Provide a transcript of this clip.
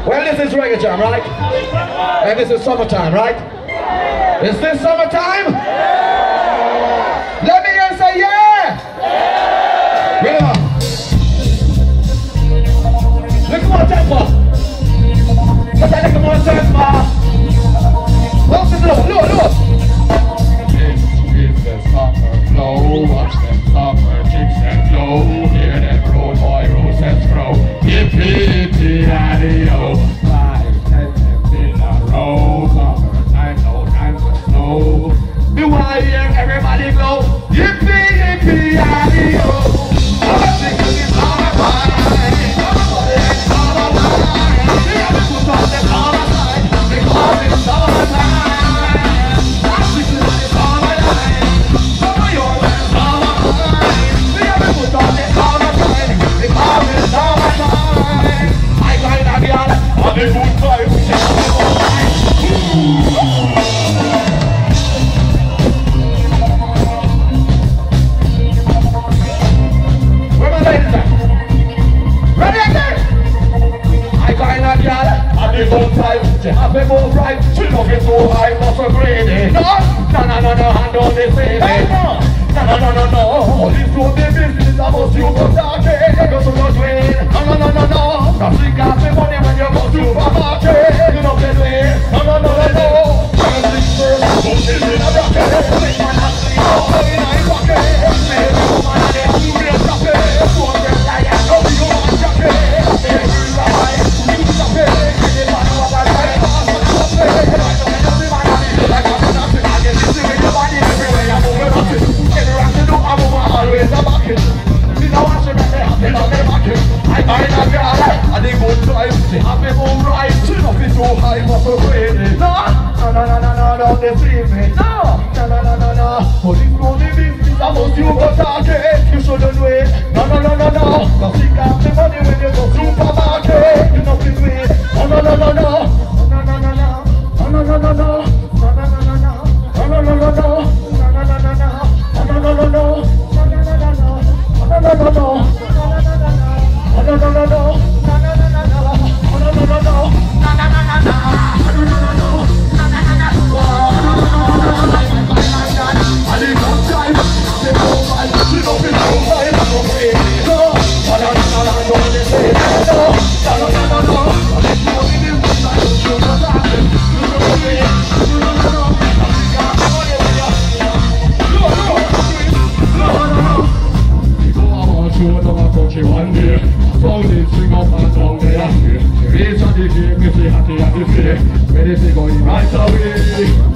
Well, this is Reggae Jam, right? And this is summertime, right? Is this summertime? Let me hear you say yeah! Ready up. Look more tempo. Let's look more tempo. What's the look? This is the summer flow. Watch them summer chicks and flow. Hear them roll boy roses grow. Yippee yippee daddy-o. 5, 10 in a row. Summertime, no time for snow. Do I hear everybody go? Yippee yippee daddy-o. Have it all right, she don't get so high, but so greedy. No, hand on this baby. No, this road the business about you go talking. You go so much way. No. Cause she got the money when you go supermarket. You know the way. No. Can't think first, don't give me the rocket. Make my hand see you, in my pocket. Maybe you might get to real chocolate. So I'm just like, no, you want chocolate. Maybe you're right, you chocolate. Don't deceive me. No. Police know the business about you go talking. You shouldn't wait. No. Cause you got the money when you go supermarket. You know this way. No. Ready to go right away.